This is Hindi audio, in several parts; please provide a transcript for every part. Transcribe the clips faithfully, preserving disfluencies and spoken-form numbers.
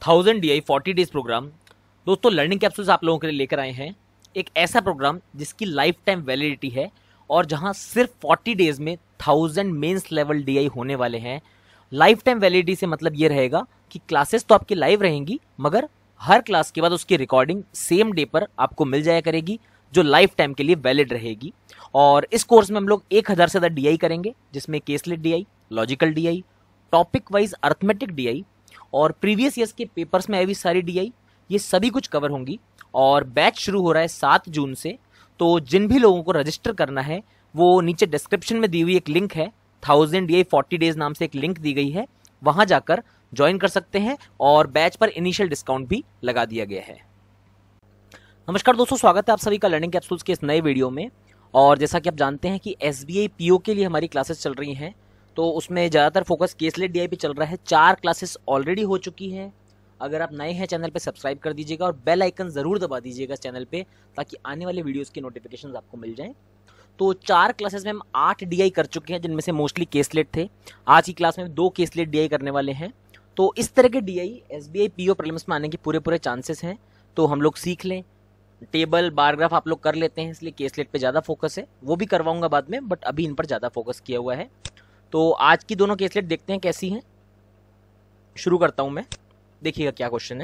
Thousand D I forty days program. दोस्तों लर्निंग कैप्सूल्स आप लोगों के लिए लेकर आए हैं एक ऐसा प्रोग्राम जिसकी लाइफ टाइम वैलिडिटी है और जहां सिर्फ फोर्टी डेज में thousand mains level D I होने वाले हैं। लाइफ टाइम वैलिडिटी से मतलब ये रहेगा कि क्लासेस तो आपकी लाइव रहेंगी मगर हर क्लास के बाद उसकी रिकॉर्डिंग सेम डे पर आपको मिल जाया करेगी जो लाइफ टाइम के लिए वैलिड रहेगी। और इस कोर्स में हम लोग एक हजार से ज्यादा डी आई करेंगे जिसमें caselet D I, logical D I, topic wise arithmetic D I और प्रीवियस ईयर्स के पेपर्स में आई हुई सारी डी आई, ये सभी कुछ कवर होंगी। और बैच शुरू हो रहा है सात जून से। तो जिन भी लोगों को रजिस्टर करना है वो नीचे डिस्क्रिप्शन में दी हुई एक लिंक है, thousand D I forty days नाम से एक लिंक दी गई है, वहां जाकर ज्वाइन कर सकते हैं और बैच पर इनिशियल डिस्काउंट भी लगा दिया गया है। नमस्कार दोस्तों, स्वागत है आप सभी का लर्निंग कैप्सूल्स के इस नए वीडियो में। और जैसा कि आप जानते हैं कि S B I P O के लिए हमारी क्लासेस चल रही हैं, तो उसमें ज़्यादातर फोकस केसलेट डी आई पे चल रहा है। चार क्लासेस ऑलरेडी हो चुकी हैं। अगर आप नए हैं चैनल पे सब्सक्राइब कर दीजिएगा और बेल आइकन ज़रूर दबा दीजिएगा इस चैनल पे ताकि आने वाले वीडियोस की नोटिफिकेशंस आपको मिल जाएं। तो चार क्लासेस में हम आठ डी आई कर चुके हैं जिनमें से मोस्टली केसलेट थे। आज की क्लास में दो केसलेट डी आई करने वाले हैं। तो इस तरह के D I S B I P O prelims में आने के पूरे पूरे चांसेस हैं, तो हम लोग सीख लें। टेबल बारग्राफ आप लोग कर लेते हैं, इसलिए केसलेट पे ज़्यादा फोकस है, वो भी करवाऊंगा बाद में, बट अभी इन पर ज़्यादा फोकस किया हुआ है। तो आज की दोनों केसलेट देखते हैं कैसी हैं। शुरू करता हूं मैं, देखिएगा क्या क्वेश्चन है।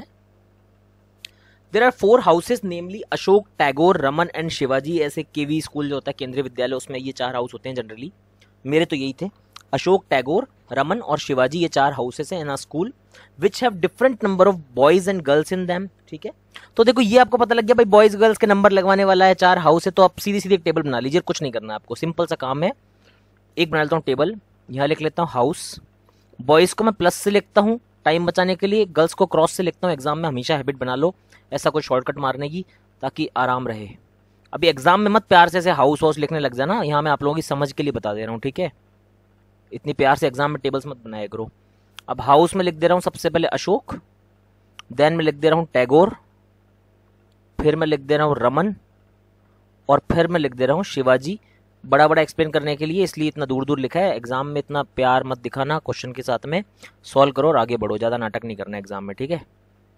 There are four houses namely Ashok, Tagore, Raman and Shivaji. ऐसे केवी स्कूल जो होता है केंद्रीय विद्यालय, उसमें ये चार हाउस होते हैं जनरली। मेरे तो यही थे, अशोक, टैगोर, रमन और शिवाजी, ये चार हाउसेस हैं in a school which have different number of boys and girls in them. ठीक है, तो देखो ये आपको पता लग गया भाई, बॉयज गर्ल्स के नंबर लगवाने वाला है, चार हाउस है, तो आप सीधी सीधी एक टेबल बना लीजिए, कुछ नहीं करना है आपको, सिंपल सा काम है। एक बना लेता हूँ टेबल, यहाँ लिख लेता हूँ हाउस। बॉयज को मैं प्लस से लिखता हूँ टाइम बचाने के लिए, गर्ल्स को क्रॉस से लिखता हूँ। एग्जाम में हमेशा हैबिट बना लो ऐसा कोई शॉर्टकट मारने की ताकि आराम रहे। अभी एग्जाम में मत प्यार से ऐसे हाउस हाउस लिखने लग जाना, यहाँ मैं आप लोगों की समझ के लिए बता दे रहा हूँ, ठीक है। इतनी प्यार से एग्जाम में टेबल्स मत बनाया करो। अब हाउस में लिख दे रहा हूँ सबसे पहले अशोक, देन मैं लिख दे रहा हूँ टैगोर, फिर मैं लिख दे रहा हूँ रमन और फिर मैं लिख दे रहा हूँ शिवाजी। बड़ा बड़ा एक्सप्लेन करने के लिए इसलिए इतना दूर दूर लिखा है। एग्जाम में इतना प्यार मत दिखाना, क्वेश्चन के साथ में सॉल्व करो और आगे बढ़ो, ज्यादा नाटक नहीं करना एग्जाम में, ठीक है।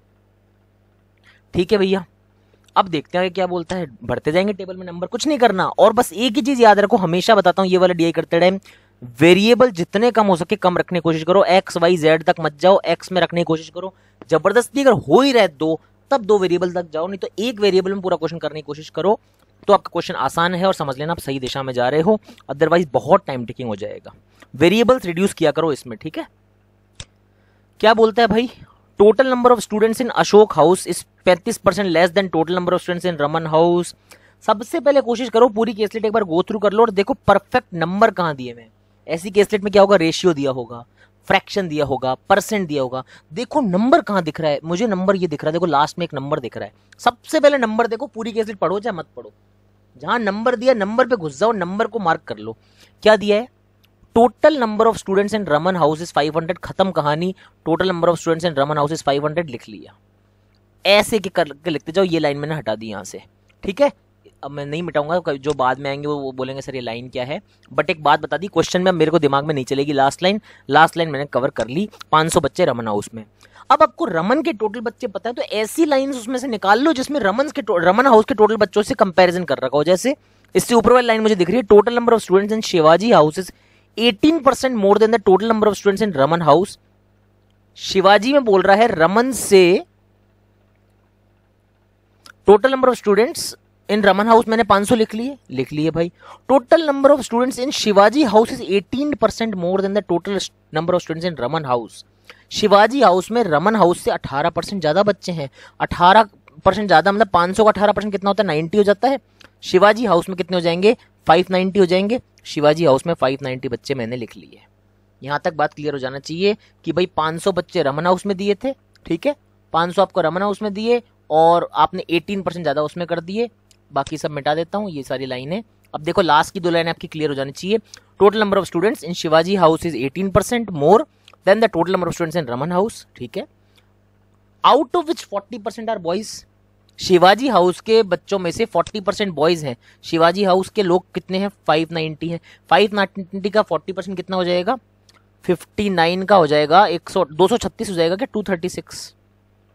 ठीक है भैया, अब देखते हैं क्या बोलता है। बढ़ते जाएंगे टेबल में नंबर, कुछ नहीं करना। और बस एक ही चीज याद रखो, हमेशा बताता हूँ ये वाला डी आई करते टाइम, वेरिएबल जितने कम हो सके कम रखने की कोशिश करो। एक्स वाई जेड तक मत जाओ, एक्स में रखने की कोशिश करो। जबरदस्ती अगर हो ही रहे दो तब दो वेरिएबल तक जाओ, नहीं तो एक वेरिएबल में पूरा क्वेश्चन करने की कोशिश करो, तो आपका क्वेश्चन आसान है और समझ लेना आप सही दिशा में जा रहे हो। अदरवाइज बहुत टाइम टेकिंग हो जाएगा। वेरिएबल्स रिड्यूस किया करो इसमें, ठीक है। क्या बोलता है भाई, total number of students in Ashok house is पैंतीस percent less than total number of students in Raman house. सबसे पहले कोशिश करो पूरी केसलेट एक बार गो थ्रू कर लो और देखो परफेक्ट नंबर कहां दिए हैं। ऐसी केसलेट में क्या होगा, रेशियो दिया होगा, फ्रैक्शन दिया होगा, परसेंट दिया होगा। देखो नंबर कहां दिख रहा है, मुझे नंबर ये दिख रहा है, देखो लास्ट में एक नंबर दिख रहा है। सबसे पहले नंबर देखो, पूरी केसलेट पढ़ो चाहे मत पढ़ो, जहां नंबर दिया नंबर पे घुस जाओ, नंबर को मार्क कर लो। क्या दिया है, total number of students in Raman house is five hundred. खत्म कहानी, total number of students in Raman house is five hundred लिख लिया। ऐसे के करके लिखते जाओ, ये लाइन मैंने हटा दी यहां से, ठीक है। अब मैं नहीं मिटाऊंगा, जो बाद में आएंगे वो बोलेंगे सर ये लाइन क्या है, बट एक बात बता दी, क्वेश्चन में मेरे को दिमाग में नहीं चलेगी लास्ट लाइन। लास्ट लाइन मैंने कवर कर ली, पाँच सौ बच्चे रमन हाउस में। अब आपको रमन के टोटल बच्चे पता है, तो ऐसी लाइंस उसमें से निकाल लो जिसमें रमन के रमन हाउस के टोटल बच्चों से कंपैरिजन कर रखा हो। जैसे इससे ऊपर वाली लाइन मुझे दिख रही है, total number of students in Shivaji house is eighteen percent more than the total number of students in Raman house. Shivaji में बोल रहा है रमन से total number of students in Raman house मैंने पाँच सौ लिख लिए, लिख लिए भाई। Total number of students in Shivaji house is eighteen percent more than the total number of students in Raman house. Shivaji house में रमन हाउस से अठारह परसेंट ज्यादा बच्चे हैं। अठारह परसेंट ज्यादा मतलब पाँच सौ का अठारह परसेंट कितना होता है, नब्बे हो जाता है। शिवाजी हाउस में कितने हो जाएंगे, पाँच सौ नब्बे हो जाएंगे। शिवाजी हाउस में पाँच सौ नब्बे बच्चे मैंने लिख लिए। यहां तक बात क्लियर हो जाना चाहिए कि भाई पाँच सौ बच्चे रमन हाउस में दिए थे, ठीक है। पाँच सौ आपको रमन हाउस में दिए और आपने अठारह परसेंट ज्यादा उसमें कर दिए। बाकी सब मिटा देता हूं, ये सारी लाइनें। अब देखो लास्ट की दो लाइनें आपकी क्लियर हो जानी चाहिए। Total number of students in Shivaji house is eighteen percent more than the total number of students in Raman house, ठीक है। Out of which forty percent are boys. Shivaji house के बच्चों में से चालीस परसेंट बॉयज हैं। शिवाजी हाउस के लोग कितने हैं, पाँच सौ नब्बे हैं। पाँच सौ नब्बे का चालीस परसेंट कितना हो जाएगा, उनसठ का हो जाएगा, एक सौ दो सौ छत्तीस हो जाएगा क्या, दो सौ छत्तीस।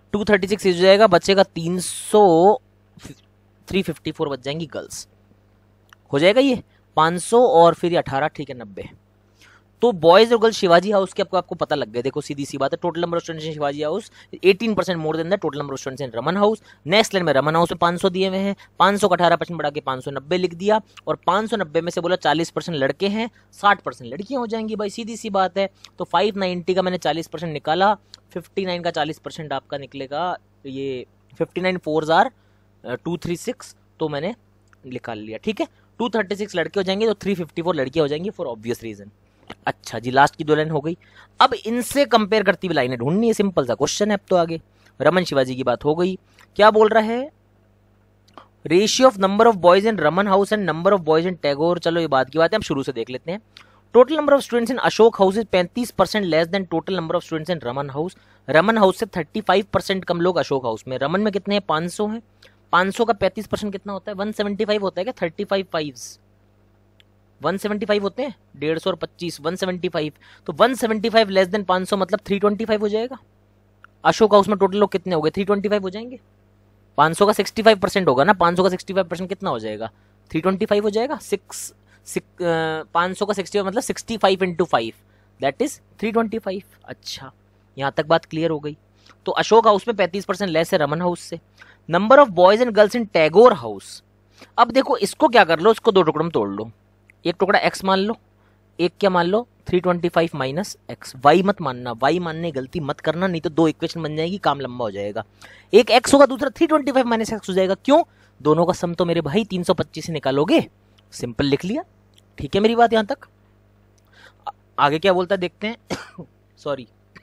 टू थर्टी सिक्स हो जाएगा, बचेगा तीन सौ थ्री फिफ्टी फोर बच जाएंगी गर्ल्स, हो जाएगा ये पाँच सौ और फिर ये अठारह, ठीक है नब्बे। तो बॉयज और गर्ल्स शिवाजी हाउस के आपको आपको पता लग गया, देखो सीधी सी बात है। Total number of students in Shivaji house eighteen percent more than the total number of students in Raman house. Next line में रमन हाउस में पाँच सौ दिए हुए हैं, पाँच सौ का अठारह परसेंट बढ़ा के पाँच सौ नब्बे लिख दिया, और पाँच सौ नब्बे में से बोला चालीस परसेंट लड़के हैं, साठ परसेंट लड़कियां हो जाएंगी भाई, सीधी सी बात है। तो फाइव नाइन्टी का मैंने चालीस परसेंट निकाला, फिफ्टी नाइन का चालीस परसेंट आपका निकलेगा, ये fifty nine four are two three six, तो मैंने निकाल लिया, ठीक है। टू थर्टी सिक्स लड़के हो जाएंगे तो थ्री फिफ्टी फोर लड़कियां हो जाएंगी फॉर ऑब्वियस रीजन। अच्छा जी, लास्ट की दो लाइन हो गई। अब इनसे कंपेयर करती हुई लाइनें ढूंढनी है, सिंपल सा क्वेश्चन है। अब तो आगे रमन शिवाजी की बात हो गई, क्या बोल रहा है, ratio of number of boys in Raman house and number of boys in Tagore. चलो ये बात की बात है, हम शुरू से देख लेते हैं। Total number of students in Ashok house is पैंतीस percent less than total number of students in Raman house. Raman house से थर्टी फाइव परसेंट कम लोग अशोक हाउस में। रमन में कितने हैं, पाँच सौ हैं, पाँच सौ का पैंतीस परसेंट कितना होता है, वन सेवेंटी फाइव होता है क्या, thirty five fives one seventy five होते हैं, डेढ़ सौ और पच्चीस, वन सेवेंटी फाइव, तो one seventy five less than पाँच सौ मतलब थ्री ट्वेंटी फाइव हो जाएगा। अशोक हाउस में टोटल लोग कितने हो गए, थ्री ट्वेंटी फाइव हो जाएंगे। पाँच सौ का सिक्सटी फाइव परसेंट होगा ना, पाँच सौ का सिक्सटी फाइव परसेंट कितना हो जाएगा, थ्री ट्वेंटी फाइव हो जाएगा। सिक्स पाँच सौ का सिक्सटी मतलब sixty five into five that is three twenty five. अच्छा, यहाँ तक बात क्लियर हो गई। तो अशोक हाउस में पैंतीस परसेंट लेस है रमन हाउस से। Number of boys and girls in Tagore house, अब देखो इसको क्या कर लो, इसको दो टुकड़ों में तोड़ लो, एक टुकड़ा x मान लो, एक क्या मान लो, three twenty five minus x. Y मत मानना, वाई मानने गलती मत करना, नहीं तो दो इक्वेशन बन जाएगी, काम लंबा हो जाएगा। एक x होगा, दूसरा three twenty five minus x हो जाएगा। क्यों, दोनों का सम तो मेरे भाई तीन सौ पच्चीस से निकालोगे, सिंपल लिख लिया, ठीक है मेरी बात यहां तक। आगे क्या बोलता है देखते हैं sorry.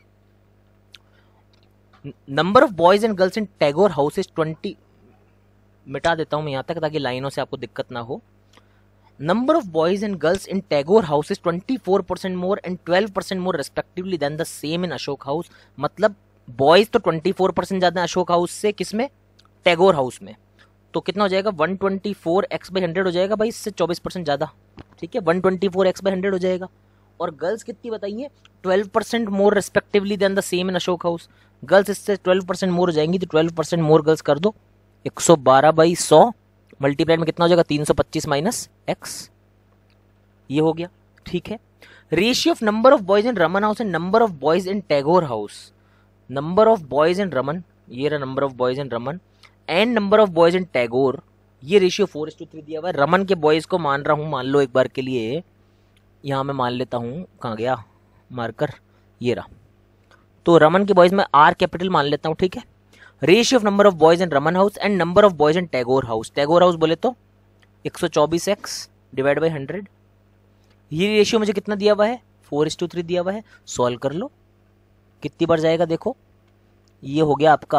Number of boys and girls in Tagore house is twenty, मिटा देता हूं मैं यहां तक ताकि लाइनों से आपको दिक्कत ना हो। Number of boys and girls in Tagore house is twenty-four percent more and twelve percent more respectively than the same in Ashok house। मतलब बॉयज तो चौबीस परसेंट ज्यादा अशोक हाउस से, किसमें, टैगोर हाउस में। तो कितना हो जाएगा, one twenty four x by hundred हो जाएगा भाई, इससे चौबीस परसेंट ज्यादा, ठीक है, one twenty four x by hundred हो जाएगा। और गर्ल्स कितनी बताइए, twelve percent more respectively than the same in Ashok house. Girls इससे ट्वेल्व परसेंट मोर हो जाएंगी, तो ट्वेल्व परसेंट मोर गर्ल्स कर दो, एक सौ बारह बाई सौ मल्टीप्लाई में कितना हो जाएगा, तीन सौ पच्चीस माइनस एक्स, ये हो गया, ठीक है। Ratio of number of boys in Raman house and number of boys in Tagore house. Number of boys in Raman, ये रहा number of boys in Raman, and number of boys in Tagore, ये ratio four is to three दिया हुआ है। रमन के बॉयज को मान रहा हूं, मान लो एक बार के लिए, यहां मैं मान लेता हूं, कहां गया मार्कर, ये रहा। तो रमन के बॉयज में आर कैपिटल मान लेता हूं, ठीक है। Ratio of number of boys in Raman house and number of boys in Tagore house. Tagore house बोले तो एक सौ चौबीस एक्स डिवाइड बाई हंड्रेड, ये रेशियो मुझे कितना दिया हुआ है, फोर इज टू थ्री दिया हुआ है। सॉल्व कर लो, कितनी बार जाएगा देखो, ये हो गया आपका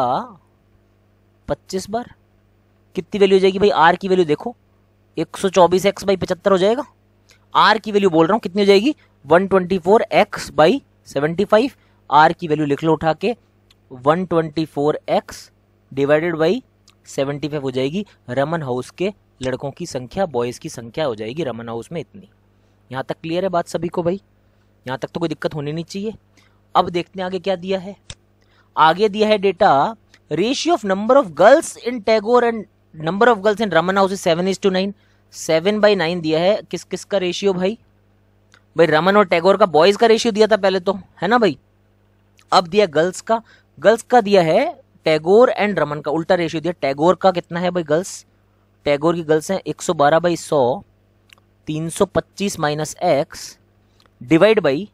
पच्चीस बार। कितनी वैल्यू हो जाएगी भाई, आर की वैल्यू देखो, एक सौ चौबीस एक्स बाई पचहत्तर हो जाएगा। आर की वैल्यू बोल रहा हूं कितनी हो जाएगी, one twenty four x by seventy five. R की वैल्यू लिख लो उठा के, one twenty four x divided by seventy five हो जाएगी। रमन हाउस के लड़कों की संख्या, बॉयज की संख्या हो जाएगी रमन हाउस में इतनी। यहां तक क्लियर है बात सभी को भाई, यहां तक तो कोई दिक्कत होनी नहीं चाहिए। अब देखते हैं आगे क्या दिया है। आगे दिया है data, ratio of number of girls in Tagore and number of girls in Raman house seven is to nine. Seven by nine दिया है, किस किस का रेशियो भाई, भाई रमन और टैगोर का बॉयज का रेशियो दिया था पहले तो, है ना भाई। अब दिया गर्ल्स का, गर्ल्स का दिया है टैगोर एंड रमन का उल्टा रेशियो दिया। टैगोर का कितना है भाई गर्ल्स, टैगोर की गर्ल्स है एक सौ बारह बाई सौ, तीन सौ पच्चीस minus x divide by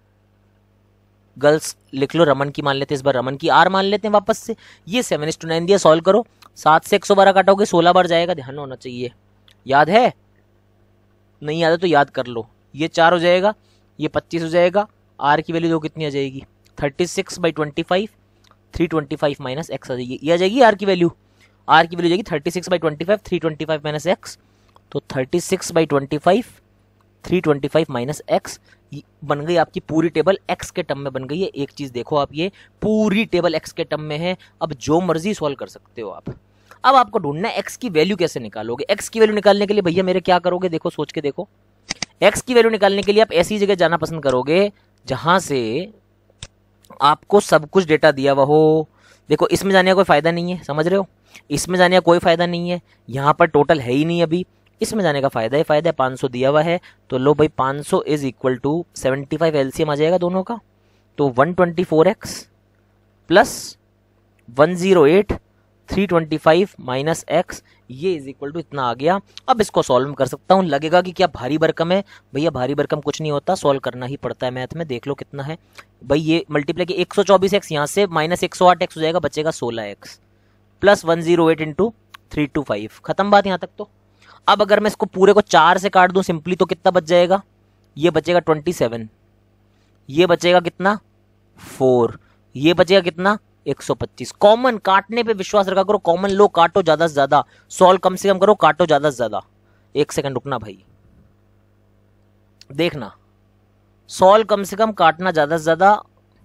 girls लिख लो, रमन की मान लेते हैं इस बार, रमन की आर मान लेते हैं वापस से। ये सेवन इज टू नाइन दिया, सॉल्व करो, सात से एक सौ बारह काटोगे सोलह बार जाएगा, ध्यान होना चाहिए। याद है, नहीं याद है तो याद कर लो। ये चार हो जाएगा, ये पच्चीस हो जाएगा। आर की वैल्यू दो कितनी आ जाएगी, thirty six by twenty five, three twenty five minus x आ जाएगी। ये आ जाएगी आर की वैल्यू, आर की वैल्यू जाएगी thirty six by twenty five, three twenty five minus x. तो thirty six by twenty five, three twenty five minus x बन गई आपकी पूरी टेबल, एक्स के टर्म में बन गई है। एक चीज देखो आप, ये पूरी टेबल एक्स के टर्म में है। अब जो मर्जी सॉल्व कर सकते हो आप। अब आपको ढूंढना है एक्स की वैल्यू कैसे निकालोगे। एक्स की वैल्यू निकालने के लिए भैया मेरे क्या करोगे, देखो सोच के देखो। एक्स की वैल्यू निकालने के लिए आप ऐसी जगह जाना पसंद करोगे जहां से आपको सब कुछ डेटा दिया हुआ हो, देखो इसमें जाने का कोई फायदा नहीं है, समझ रहे हो, इसमें जाने का कोई फायदा नहीं है, यहाँ पर टोटल है ही नहीं अभी, इसमें जाने का फायदा ही फायदा है। पाँच सौ दिया हुआ है तो लो भाई पाँच सौ is equal to seventy five LCM आ जाएगा दोनों का, तो one twenty four x plus one zero eight three twenty five minus x, ये इज इक्वल टू इतना आ गया। अब इसको सॉल्व कर सकता हूँ। लगेगा कि क्या भारी भरकम है, भैया भारी भरकम कुछ नहीं होता, सॉल्व करना ही पड़ता है मैथ में। देख लो कितना है भाई, ये मल्टीप्लाई की एक सौ चौबीस एक्स यहाँ से माइनस एक सौ आठ एक्स हो जाएगा, बचेगा सोलह x plus one zero eight into three two five, खत्म बात यहाँ तक। तो अब अगर मैं इसको पूरे को चार से काट दूं सिंपली तो कितना बच जाएगा, ये बचेगा ट्वेंटी सेवन, ये बचेगा कितना फोर, ये बचेगा कितना एक सौ पच्चीस। कॉमन काटने पे विश्वास रखा करो, कॉमन लो, काटो ज्यादा से ज्यादा, सॉल्व कम से कम करो, काटो ज्यादा से ज्यादा। एक सेकंड रुकना भाई, देखना, सॉल्व कम से कम, काटना ज्यादा से ज्यादा,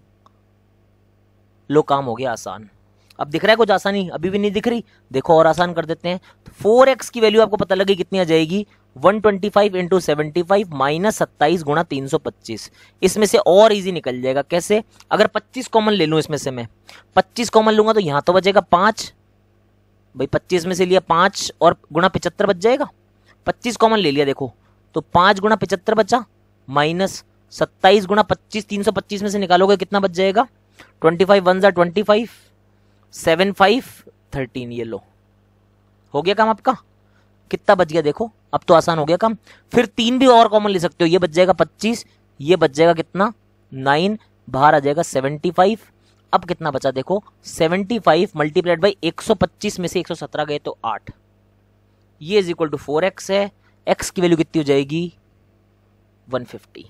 लो काम हो गया आसान। अब दिख रहा है कुछ आसानी, अभी भी नहीं दिख रही, देखो और आसान कर देते हैं। फोर एक्स की वैल्यू आपको पता लगे कितनी आ जाएगी, one twenty five into seventy five minus सत्ताईस गुणा तीन सौ पच्चीस। इसमें से और इजी निकल जाएगा, कैसे, अगर पच्चीस कॉमन ले लूं, इसमें से मैं पच्चीस कॉमन लूंगा तो यहां तो बचेगा पांच, भाई पच्चीस में से लिया पांच और गुणा पिचहत्तर बच जाएगा, पच्चीस कॉमन ले लिया देखो, तो पांच गुणा पिचहत्तर बचा माइनस सत्ताईस गुणा पच्चीस, तीन सौ पच्चीस में से निकालोगे कितना बच जाएगा, ट्वेंटी फाइव वन जा twenty five, seven five thirteen, ये लो हो गया काम आपका। कितना बच गया देखो, अब तो आसान हो गया काम। फिर तीन भी और कॉमन ले सकते हो, ये बच जाएगा पच्चीस, ये बच जाएगा कितना नाइन, बाहर आ जाएगा सेवेंटी फाइव। अब कितना बचा देखो, सेवेंटी फाइव मल्टीप्लाइड बाई एक सौ पच्चीस में से एक सौ सत्रह गए तो आठ, ये is equal to four x है। एक्स की वैल्यू कितनी हो जाएगी वन फिफ्टी।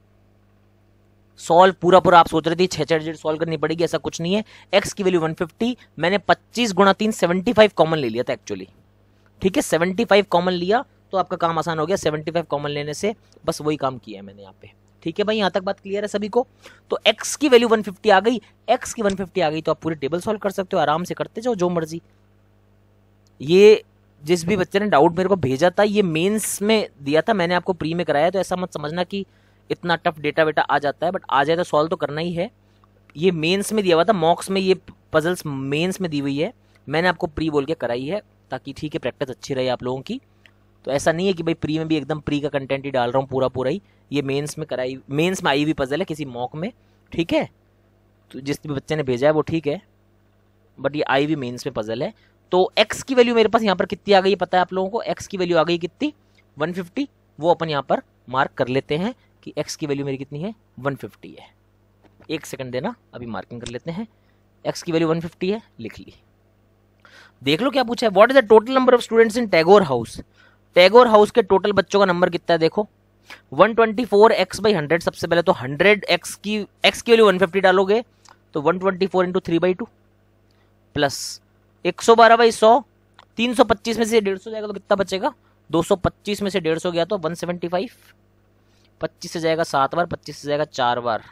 सॉल्व पूरा पूरा आप सोच रहे थे छह छह डिजिट सॉल्व करनी पड़ेगी, ऐसा कुछ नहीं है। एक्स की वैल्यू वन फिफ्टी, मैंने पच्चीस गुणा तीन सेवेंटी फाइव कॉमन ले लिया था एक्चुअली, ठीक है, सेवेंटी फाइव कॉमन लिया तो आपका काम आसान हो गया। सेवेंटी फाइव कॉमन लेने से बस वही काम किया है मैंने यहाँ पे, ठीक है भाई, यहाँ तक बात क्लियर है सभी को। तो x की वैल्यू वन फिफ्टी आ गई, x की वन फिफ्टी आ गई तो आप पूरे टेबल सॉल्व कर सकते हो, आराम से करते जाओ जो मर्जी। ये जिस भी बच्चे ने डाउट मेरे को भेजा था, ये मेंस में दिया था, मैंने आपको प्री में कराया, तो ऐसा मत समझना कि इतना टफ डेटा बेटा आ जाता है, बट आ जाए तो सॉल्व तो करना ही है। ये मेंस में दिया हुआ था, मॉक्स में ये पजल्स मेंस में दी हुई है, मैंने आपको प्री बोल के कराई है ताकि ठीक है प्रैक्टिस अच्छी रहे आप लोगों की। तो ऐसा नहीं है कि भाई प्री में भी एकदम प्री का कंटेंट ही डाल रहा हूँ पूरा पूरा ही, ये मेंस में कराई, मेंस में आई हुई पजल है किसी मॉक में, ठीक है। तो जिस भी बच्चे ने भेजा है वो ठीक है, बट ये आई हुई मेंस में पजल है। तो x की वैल्यू मेरे पास यहाँ पर कितनी आ गई पता है आप लोगों को, x की वैल्यू आ गई कितनी वन फिफ्टी, वो अपन यहाँ पर मार्क कर लेते हैं कि x की वैल्यू मेरी कितनी है वन फिफ्टी है। एक सेकंड देना, अभी मार्किंग कर लेते हैं। x की वैल्यू वन फिफ्टी है, लिख ली। देख लो क्या पूछा है, what is the total number of students in Tagore house. Tagore house के टोटल बच्चों का नंबर कितना है देखो, one twenty four x by hundred. सबसे पहले तो हंड्रेड एक्स की x की वैल्यू वन फिफ्टी डालोगे तो one twenty four into three by two plus एक सौ बारह बाई सौ, तीन सौ पच्चीस में से डेढ़ सौ जाएगा तो कितना बचेगा, दो सौ पच्चीस में से डेढ़ सौ गया तो वन सेवेंटी फाइव, पच्चीस से जाएगा सात बार, पच्चीस से जाएगा चार बार,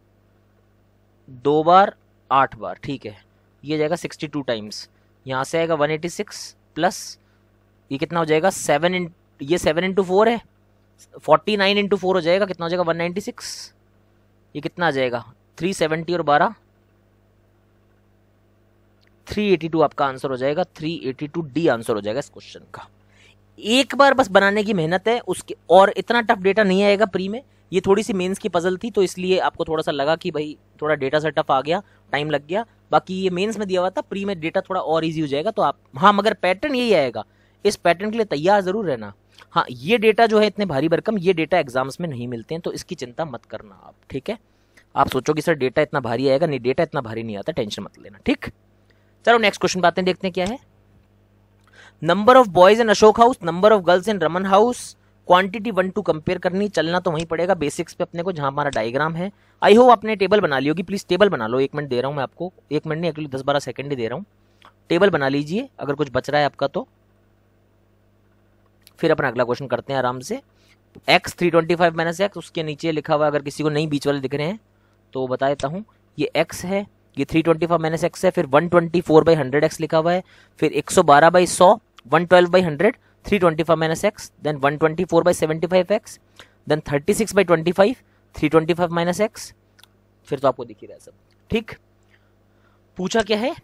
दो बार आठ बार, ठीक है, ये जाएगा सिक्सटी टू टाइम्स। यहाँ से आएगा वन एटी सिक्स प्लस ये कितना हो जाएगा सेवन इन, ये सेवन इंटू फोर है, फोर्टी नाइन इंटू फोर हो जाएगा, कितना हो जाएगा वन नाइन्टी सिक्स, ये कितना आ जाएगा थ्री सेवेंटी और बारह थ्री एटी टू आपका आंसर हो जाएगा, three eighty two the answer हो जाएगा इस क्वेश्चन का। एक बार बस बनाने की मेहनत है उसके, और इतना टफ डेटा नहीं आएगा प्री में, ये थोड़ी सी मेंस की पजल थी तो इसलिए आपको थोड़ा सा लगा कि भाई थोड़ा डेटा सा टफ आ गया, टाइम लग गया। बाकी ये मेंस में दिया हुआ था, प्री में डेटा थोड़ा और इजी हो जाएगा। तो आप, हाँ मगर पैटर्न यही आएगा, इस पैटर्न के लिए तैयार जरूर रहना। हाँ ये डेटा जो है इतने भारी भरकम, ये डेटा एग्जाम्स में नहीं मिलते हैं तो इसकी चिंता मत करना आप, ठीक है। आप सोचो कि सर डेटा इतना भारी आएगा, नहीं डेटा इतना भारी नहीं आता, टेंशन मत लेना, ठीक। चलो नेक्स्ट क्वेश्चन बातें देखते हैं क्या है। Number of boys in Ashok house, number of girls in Raman house, quantity one to compare करनी। चलना तो वहीं पड़ेगा बेसिक्स पे अपने को, जहां हमारा डायग्राम है। आई होप आपने टेबल बना ली होगी, प्लीज टेबल बना लो। एक मिनट दे रहा हूं मैं आपको, एक मिनट नहीं एक्चुअली दस बारह सेकंड ही दे रहा हूं, टेबल बना लीजिए अगर कुछ बच रहा है आपका तो। फिर अपन अगला क्वेश्चन करते हैं आराम से। X three twenty five minus x, उसके नीचे लिखा हुआ, अगर किसी को नहीं बीच वाले दिख रहे हैं तो बता देता हूँ, ये एक्स है, ये three twenty five minus x है, फिर one twenty four by hundred x लिखा हुआ है, फिर एक सौ बारह बाई सौ, one twelve by hundred, three twenty five minus x, then one twenty four by seventy five x, then thirty six by twenty five, three twenty five minus x. फिर तो आपको दिख ही रहा है सब, ठीक। पूछा क्या है,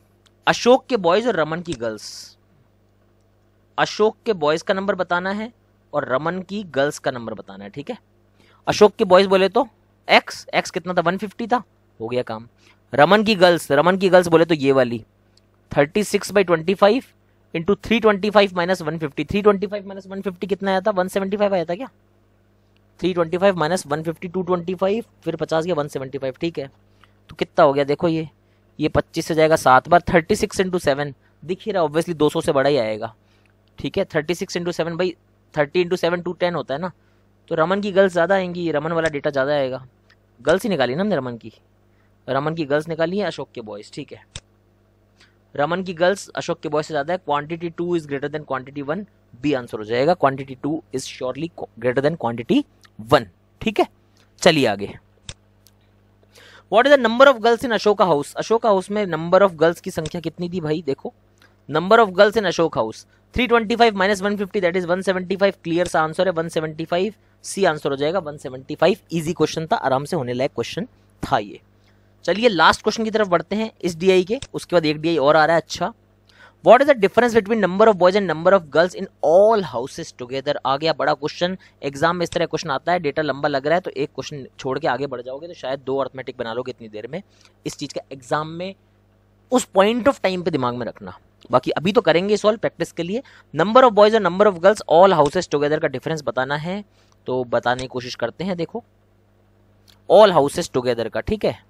अशोक के बॉयज और रमन की गर्ल्स, अशोक के बॉयज का नंबर बताना है और रमन की गर्ल्स का नंबर बताना है, ठीक है। अशोक के बॉयज बोले तो एक्स, एक्स कितना था वन फिफ्टी था, हो गया काम। रमन की गर्ल्स, रमन की गर्ल्स बोले तो ये वाली thirty six by twenty five into three twenty five minus one fifty, three twenty five minus one fifty कितना आया था, वन सेवेंटी फाइव आया था क्या, three twenty five minus one fifty to twenty five, फिर पचास गया वन सेवेंटी फाइव, ठीक है। तो कितना हो गया देखो, ये ये पच्चीस से जाएगा सात बार, थर्टी सिक्स इंटू सेवन दिख ही रहा, ऑब्वियसली दो सौ से बड़ा ही आएगा, ठीक है। थर्टी सिक्स इंटू सेवन भाई thirty into seven two ten होता है ना, तो रमन की गर्ल्स ज़्यादा आएंगी, रमन वाला डेटा ज़्यादा आएगा। गर्ल्स ही निकाली ना हमने रमन की, रमन की गर्ल्स निकाली है, अशोक के बॉयज, ठीक है। रमन की गर्ल्स अशोक के बॉयज से ज़्यादा है, quantity two is greater than quantity one, B answer हो जाएगा, quantity two is surely greater than quantity one, ठीक है। चलिए आगे, what is the number of girls in Ashoka house, Ashoka house में नंबर ऑफ गर्ल्स की संख्या कितनी थी भाई, देखो number of girls in Ashok house three twenty five minus one fifty that is one seventy five, clear सा आंसर है one seventy five, C answer हो जाएगा one seventy five. Easy question था, आराम से होने लायक क्वेश्चन था ये। चलिए लास्ट क्वेश्चन की तरफ बढ़ते हैं इस डीआई के, उसके बाद एक डीआई और आ रहा है। अच्छा, what is the difference between number of boys and number of girls in all houses together, आ गया बड़ा क्वेश्चन, एग्जाम में इस तरह क्वेश्चन आता है, डेटा लंबा लग रहा है तो एक क्वेश्चन छोड़ के आगे बढ़ जाओगे तो शायद दो अर्थमेटिक बना लोगे इतनी देर में। इस चीज का एग्जाम में उस पॉइंट ऑफ टाइम पे दिमाग में रखना, बाकी अभी तो करेंगे सॉल्व प्रैक्टिस के लिए। नंबर ऑफ बॉयज और number of girls all houses together का डिफरेंस बताना है, तो बताने की कोशिश करते हैं। देखो ऑल हाउसेस टुगेदर का, ठीक है,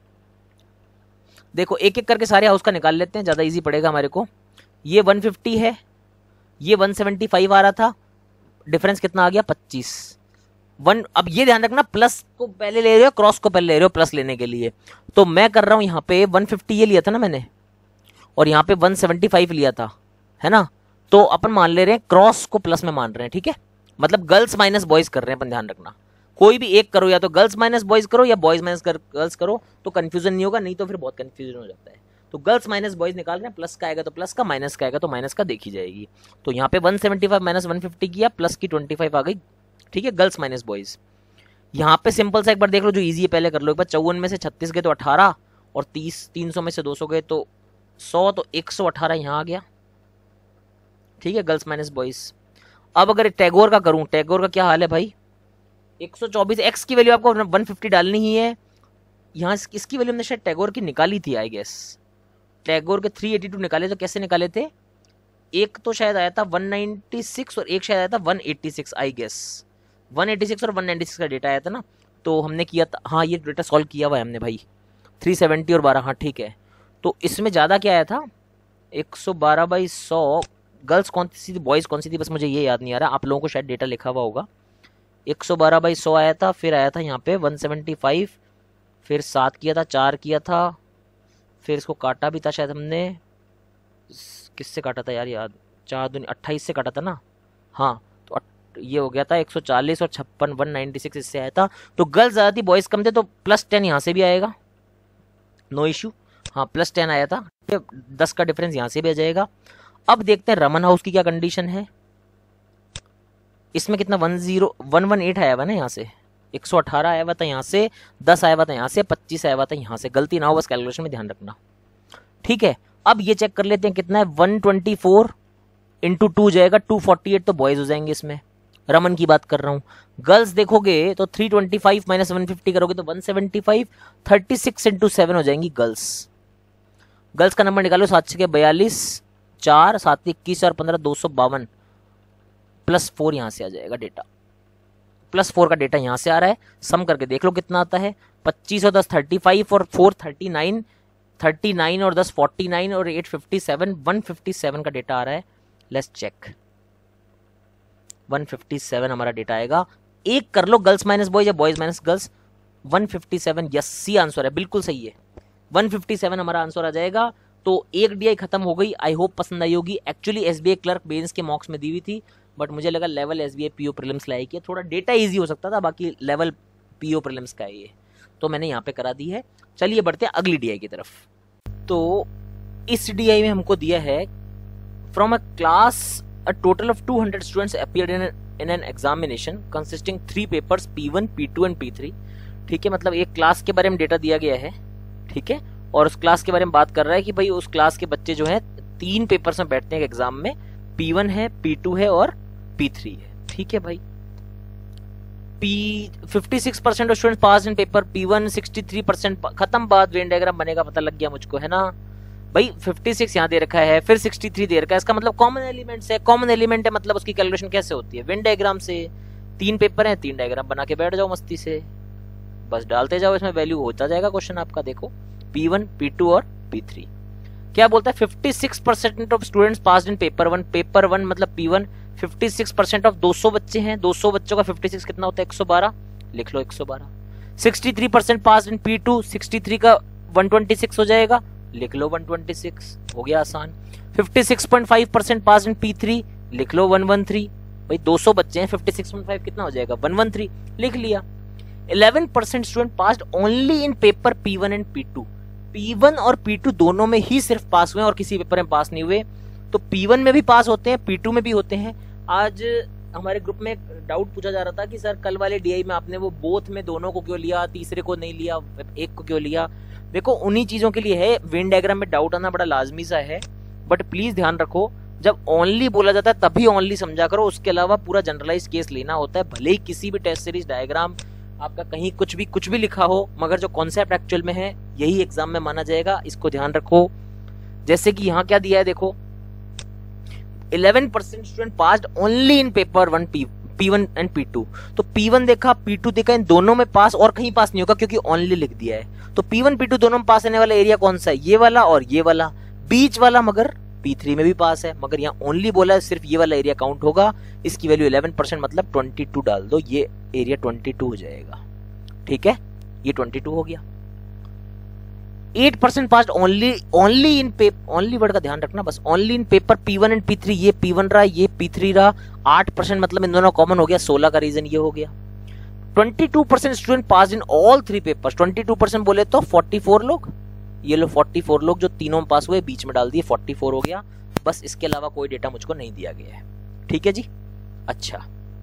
देखो एक एक करके सारे हाउस का निकाल लेते हैं, ज्यादा इजी पड़ेगा हमारे को। ये वन फिफ्टी है, ये वन सेवेंटी फाइव आ रहा था, डिफरेंस कितना आ गया पच्चीस। वन, अब ये ध्यान रखना प्लस को पहले ले रहे हो, क्रॉस को पहले ले रहे हो प्लस लेने के लिए, तो मैं कर रहा हूं यहाँ पे वन फिफ्टी ये लिया था ना मैंने, और यहाँ पे वन सेवेंटी फाइव लिया था, है ना, तो अपन मान ले रहे हैं क्रॉस को प्लस में मान रहे हैं, ठीक है। मतलब गर्ल्स माइनस बॉयज कर रहे हैं अपन, ध्यान रखना कोई भी एक करो, या तो गर्ल्स माइनस बॉयज करो या बॉयज माइनस गर्ल्स करो, तो कंफ्यूजन नहीं होगा, नहीं तो फिर बहुत कंफ्यूजन हो जाता है। तो गर्ल्स माइनस बॉयज निकाल रहे हैं, प्लस का आएगा तो प्लस का, माइनस का आएगा तो माइनस का देखी जाएगी। तो यहाँ पे one seventy five minus one fifty किया, प्लस की ट्वेंटी फाइव आ गई, ठीक है, गर्ल्स माइनस बॉयज। यहाँ पे सिंपल सा एक बार देख लो, जो इजी है पहले कर लो एक बार, चौवन में से छत्तीस गए तो अठारह, और तीस तीन सौ में से दो सौ गए तो सौ, तो एक सौ अठारह यहाँ आ गया, ठीक है, गर्ल्स माइनस बॉयज। अब अगर टैगोर का करूं, टैगोर का क्या हाल है भाई, एक सौ चौबीस, एक्स की वैल्यू आपको वन फिफ्टी डालनी ही है, यहाँ इसकी वैल्यू हमने शायद टैगोर की निकाली थी आई गेस, टैगोर के थ्री एटी टू निकाले, तो कैसे निकाले थे, एक तो शायद आया था वन नाइंटी सिक्स और एक शायद आया था one eighty six I guess, one eighty six और वन नाइंटी सिक्स का डेटा आया था ना, तो हमने किया था, हाँ ये डेटा सॉल्व किया हुआ है हमने भाई, थ्री सेवेंटी और बारह, हाँ ठीक है। तो इसमें ज़्यादा क्या आया था, एक सौ बारह बाई सौ, गर्ल्स कौन सी थी बॉयज़ कौन सी थी, बस मुझे ये याद नहीं आ रहा, आप लोगों को शायद डेटा लिखा हुआ होगा। एक सौ बारह बाई सौ आया था, फिर आया था यहाँ पे वन सेवेंटी फाइव, फिर सात किया था, चार किया था, फिर इसको काटा भी था शायद हमने, किससे काटा था यार याद, चार दूनी अट्ठाईस से काटा था ना, हाँ तो ये हो गया था एक सौ चालीस और छप्पन, वन नाइंटी सिक्स इससे आया था। तो गर्ल्स ज़्यादा थी बॉयज़ कम थे, तो प्लस टेन यहाँ से भी आएगा, नो इशू, हाँ प्लस टेन आया था, दस का डिफरेंस यहाँ से भी आ जाएगा। अब देखते हैं रमन हाउस की क्या कंडीशन है, इसमें कितना one zero one one eight आया हुआ ना, यहाँ से एक सौ अठारह आया हुआ था, यहाँ से दस आया हुआ था, यहाँ से पच्चीस आया हुआ था, यहाँ से गलती ना हो बस कैलकुलेशन में ध्यान रखना, ठीक है। अब ये चेक कर लेते हैं कितना है, one twenty four into two जाएगा, टू फोर्टी एट तो बॉयज हो जाएंगे इसमें, रमन की बात कर रहा हूँ। गर्ल्स देखोगे तो three twenty five minus one fifty करोगे तो one seventy five, thirty six into seven हो जाएंगी गर्ल्स। गर्ल्स का नंबर निकालो, सात छः बयालीस, चार सात इक्कीस और पंद्रह दो सौ बावन, प्लस फोर यहाँ से आ जाएगा डेटा, प्लस फोर का डेटा यहाँ से आ रहा है, सम करके देख लो कितना आता है, पच्चीस और दस थर्टी फाइव और four thirty nine, thirty nine और दस फोर्टी नाइन और eight fifty seven, one fifty seven का डेटा आ रहा है। Let's check, one fifty seven हमारा डेटा आएगा। एक कर लो गर्ल्स माइनस बॉयज या boys minus girls, one fifty seven, yes C answer है, बिल्कुल सही है, वन फिफ्टी सेवन हमारा आंसर आ जाएगा। तो एक डीआई खत्म हो गई, आई होप पसंद आई होगी। एक्चुअली एसबीआई क्लर्क मेंस के मॉक्स में दी हुई थी, बट मुझे लगा level SBI PO prelims like है, थोड़ा डेटा इजी हो सकता था, बाकी लेवल पीओ प्रीलिम्स का है ये, तो मैंने यहाँ पे करा दी है। चलिए बढ़ते हैं अगली डीआई की तरफ। तो इस डीआई में हमको दिया है, from a class a total of two hundred students appeared in in an examination consisting three papers P one, P two and P three. ठीक है, मतलब एक क्लास के बारे में डेटा दिया गया है, ठीक है, और उस क्लास के बारे में बात कर रहा है कि भाई उस क्लास के बच्चे जो है तीन पेपर्स में बैठते हैं एग्जाम में, पी वन है, पी टू है और पी थ्री है। ठीक है भाई, P fifty six percent of students pass in paper P one, sixty three percent खत्म बात, वेन डायग्राम बनेगा, पता लग गया मुझको, है ना भाई। फिफ्टी सिक्स यहाँ दे रखा है, फिर सिक्सटी थ्री दे रखा है, इसका मतलब कॉमन एलिमेंट्स है। कॉमन एलिमेंट है मतलब उसकी कैलकुलेशन कैसे होती है, वेन डायग्राम से। तीन पेपर हैं, तीन डायग्राम बना के बैठ जाओ मस्ती से, बस डालते जाओ, इसमें वैल्यू होता जाएगा क्वेश्चन आपका। देखो पी वन, पी टू और पी थ्री क्या बोलता है, fifty six percent of students pass in paper one. Paper one मतलब P one, fifty six percent of दो सौ बच्चे हैं, दो सौ बच्चों का फिफ्टी सिक्स कितना होता है, एक सौ बारह, लिख लो एक सौ बारह। Sixty three percent pass in P two, sixty three का वन ट्वेंटी सिक्स हो जाएगा, लिख लो वन ट्वेंटी सिक्स, हो गया आसान। Fifty six point five percent pass in P three, लिख लो वन वन थ्री, भाई दो सौ बच्चे हैं, फिफ्टी सिक्स पॉइंट फाइव कितना हो जाएगा, वन वन थ्री, लिख लिया। Eleven percent student passed only in paper P one and P two. P one और पी टू दोनों में ही सिर्फ पास हुए और किसी पेपर में पास नहीं हुए। तो पी वन में भी पास होते हैं, पी टू में भी होते हैं। आज हमारे ग्रुप में डाउट पूछा जा रहा था कि सर कल वाले डीआई में आपने वो बोथ में दोनों को क्यों लिया, तीसरे को नहीं लिया, एक को क्यों लिया। देखो उन्हीं चीजों के लिए है, वेन डायग्राम में डाउट आना बड़ा लाजमी सा है, बट प्लीज ध्यान रखो जब ओनली बोला जाता है तभी ओनली समझा करो, उसके अलावा पूरा जनरलाइज केस लेना होता है। भले ही किसी भी टेस्ट सीरीज डायग्राम आपका कहीं कुछ भी कुछ भी लिखा हो, मगर जो कॉन्सेप्ट एक्चुअल में है यही एग्जाम में माना जाएगा, इसको ध्यान रखो। जैसे कि यहाँ क्या दिया है देखो, eleven percent student passed only in paper one P P one and P two. तो पी वन देखा, पी टू देखा, इन दोनों में पास और कहीं पास नहीं होगा क्योंकि ओनली लिख दिया है। तो पी वन पी टू दोनों में पास होने वाला एरिया कौन सा है, ये वाला और ये वाला, बीच वाला मगर पी थ्री में भी पास है, मगर यहाँ ओनली बोला है सिर्फ ये वाला एरिया काउंट होगा। इसकी वैल्यू इलेवन परसेंट मतलब ट्वेंटी टू डाल दो, ये एरिया ट्वेंटी टू हो जाएगा। ठीक है, ये ट्वेंटी टू हो गया। Eight percent pass only only in paper, only word का ध्यान रखना बस, only in paper P one and P three, ये पी वन रहा, ये पी थ्री रहा। आठ परसेंट मतलब इन दोनों कॉमन हो गया, सोलह का रीजन ये हो गया। Twenty two percent student pass in all three papers. Twenty two percent बोले तो फोर्टी फोर लोग, ये लो फोर्टी फोर लोग जो तीनों में पास हुए, बीच में डाल दिए, फोर्टी फोर हो गया। बस इसके अलावा कोई डेटा मुझको नहीं दिया गया है। ठीक है जी, अच्छा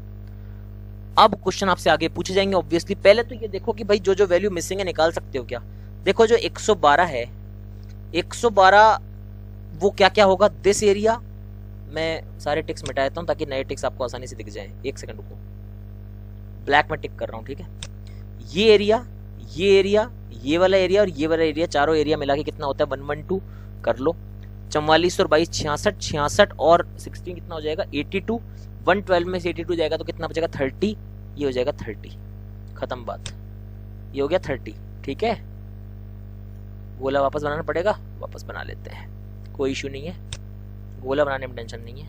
अब क्वेश्चन आपसे आगे पूछे जाएंगे ऑब्वियसली। पहले तो ये देखो कि भाई जो जो वैल्यू मिसिंग है निकाल सकते हो क्या। देखो जो एक सौ बारह है, एक सौ बारह वो क्या क्या होगा, दिस एरिया, मैं सारे टिक्स मिटा देता हूं ताकि नए टिक्स आपको आसानी से दिख जाएं। एक सेकंड रुको, ब्लैक में टिक कर रहा हूं, ठीक है। ये एरिया, ये एरिया, ये वाला एरिया और ये वाला एरिया, चारों एरिया मिला के कितना होता है, वन वन टू कर लो। चौवालीस और बाईस छियासठ, छियासठ और सिक्सटीन कितना हो जाएगा, एटी टू। वन ट्वेल्व में से एटी टू जाएगा तो कितना बचेगा, थर्टी, ये हो जाएगा थर्टी, खत्म बात, ये हो गया थर्टी। ठीक है, गोला वापस बनाना पड़ेगा, वापस बना लेते हैं, कोई इशू नहीं है, गोला बनाने में टेंशन नहीं है।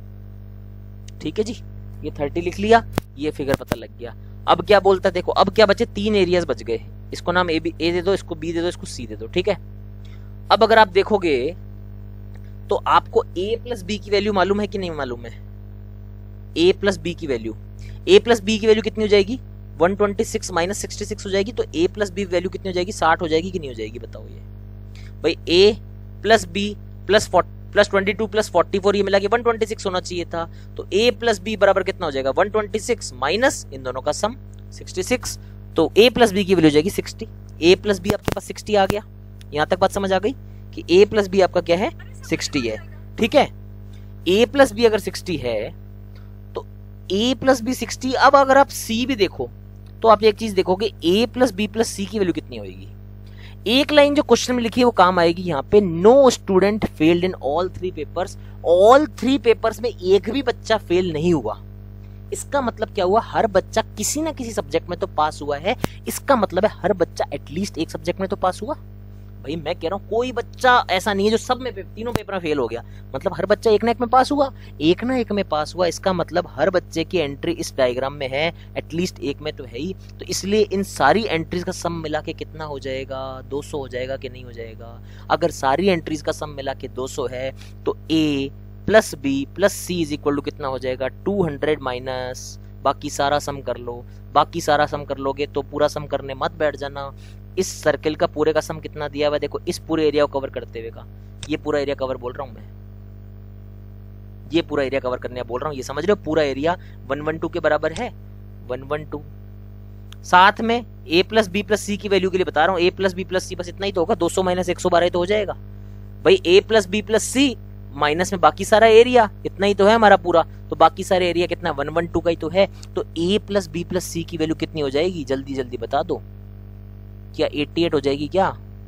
ठीक है जी, ये थर्टी लिख लिया, ये फिगर पता लग गया। अब क्या बोलता है देखो, अब क्या बचे, तीन एरियाज बच गए, इसको नाम ए बी ए दे दो, इसको बी दे दो, इसको सी दे दो। ठीक है, अब अगर आप देखोगे तो आपको ए प्लस बी की वैल्यू मालूम है कि नहीं मालूम है, ए प्लस बी की वैल्यू, ए प्लस बी की वैल्यू कितनी हो जाएगी, one twenty six minus sixty six हो जाएगी। तो ए प्लस बी वैल्यू कितनी हो जाएगी, साठ हो जाएगी कि नहीं हो जाएगी, बताओ ये भाई। A plus B plus plus twenty two plus forty four, ये मिला के वन ट्वेंटी सिक्स होना चाहिए था। तो ए प्लस बी बराबर कितना हो जाएगा, वन ट्वेंटी सिक्स माइनस इन दोनों का सम सिक्सटी सिक्स। तो ए प्लस बी की वैल्यू हो जाएगी सिक्सटी। ए प्लस बी आपके पास सिक्सटी आ गया। यहां तक बात समझ आ गई कि ए प्लस बी आपका क्या है, सिक्सटी है। ठीक है, ए प्लस बी अगर सिक्सटी है तो ए प्लस बी सिक्सटी। अब अगर आप सी भी देखो तो आप एक चीज देखोगे, A plus B plus C की वैल्यू कितनी होगी। एक लाइन जो क्वेश्चन में लिखी है वो काम आएगी यहाँ पे, no student failed in all three papers. All three papers में एक भी बच्चा फेल नहीं हुआ। इसका मतलब क्या हुआ, हर बच्चा किसी ना किसी सब्जेक्ट में तो पास हुआ है। इसका मतलब है हर बच्चा एटलीस्ट एक सब्जेक्ट में तो पास हुआ। भाई मैं कह रहा हूं कोई बच्चा ऐसा नहीं है जो सब में तीनों पेपर में फेल हो गया, मतलब हर बच्चा एक ना एक में पास हुआ, एक ना एक में पास हुआ। इसका मतलब हर बच्चे की एंट्री इस डायग्राम में है, एटलीस्ट एक में तो है ही। तो इसलिए इन सारी एंट्रीज का सम मिला के कितना हो जाएगा, दो सौ हो जाएगा कि नहीं हो जाएगा। अगर सारी एंट्रीज का सम मिला के दो सौ है तो A plus B plus C is equal to कितना हो जाएगा, टू हंड्रेड माइनस बाकी सारा सम कर लो। बाकी सारा सम कर लोगे तो पूरा सम करने मत बैठ जाना। इस सर्कल का पूरे का सम कितना दिया हुआ है, देखो इस पूरे एरिया को कवर करते हुए का, ये पूरा एरिया कवर बोल रहा हूं मैं, ये पूरा एरिया कवर करने बोल रहा हूं, ये समझ रहे हो। पूरा एरिया वन वन टू के बराबर है, वन वन टू। साथ में A plus B plus C की वैल्यू के लिए बता रहा हूँ, A plus B plus C बस इतना ही तो होगा, दो सौ माइनस एक सौ बारह तो हो जाएगा भाई। A plus B plus C minus में बाकी सारा एरिया, इतना ही तो है हमारा पूरा, तो बाकी सारे एरिया कितना वन वन टू का ही तो है। तो A plus B plus C की वैल्यू कितनी हो जाएगी, जल्दी जल्दी बता दो। क्या अठासी हो जाएगी क्या?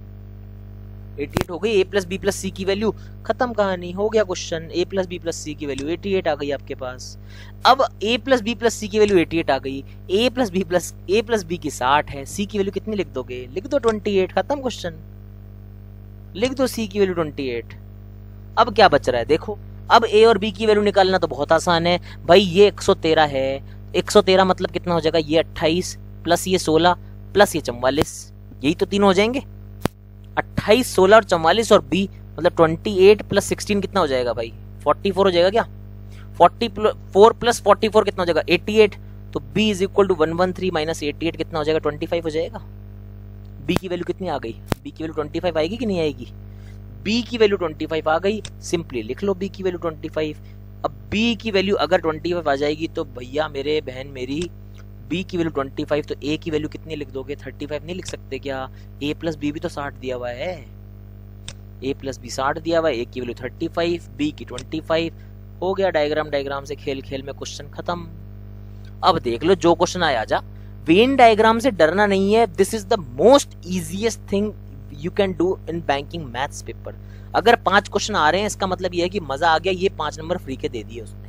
अठासी हो गई। A plus B plus C की वैल्यू, खत्म कहानी, हो गया question. A plus B plus C की वैल्यू अठासी आ गई आपके पास। अब A plus B plus C की वैल्यू अठासी आ गई, A plus B plus A plus B की साठ है, सी की वैल्यू कितनी लिख दोगे? लिख दो अट्ठाईस, खत्म क्वेश्चन। लिख दो सी की वैल्यू अट्ठाईस। अब क्या बच रहा है देखो, अब ए और बी की वैल्यू निकालना तो बहुत आसान है भाई। ये एक सौ तेरह है, एक सौ तेरह मतलब कितना हो जाएगा, ये अट्ठाईस प्लस ये सोलह प्लस ये चौवालीस, यही तो तीनों हो जाएंगे। अट्ठाईस, सोलह और चौवालीस और बी मतलब अट्ठाईस प्लस सोलह कितना हो जाएगा भाई? चौवालीस हो जाएगा क्या? चौवालीस प्लस चौवालीस कितना हो जाएगा? अट्ठासी। तो b is equal to one one three minus अट्ठासी कितना हो जाएगा? पच्चीस हो जाएगा। b की वैल्यू कितनी आ गई? b की वैल्यू पच्चीस आएगी कि नहीं आएगी? b की वैल्यू पच्चीस आ गई, सिंपली लिख लो b की वैल्यू पच्चीस। अब b की वैल्यू अगर पच्चीस आ जाएगी तो भैया मेरे बहन मेरी, b की वैल्यू पच्चीस, तो a की वैल्यू कितनी लिख दोगे? पैंतीस नहीं लिख सकते क्या? a प्लस बी भी तो साठ दिया हुआ है, a प्लस बी साठ दिया हुआ है, a की वैल्यू पैंतीस, b की पच्चीस। हो गया डायग्राम डायग्राम से खेल खेल में क्वेश्चन खत्म। अब देख लो जो क्वेश्चन आया जा, वेन डायग्राम से डरना नहीं है। This is the most easiest thing you can do in banking maths paper. अगर पांच क्वेश्चन आ रहे हैं इसका मतलब ये है कि मजा आ गया, ये पांच नंबर फ्री के दे दिए उसने।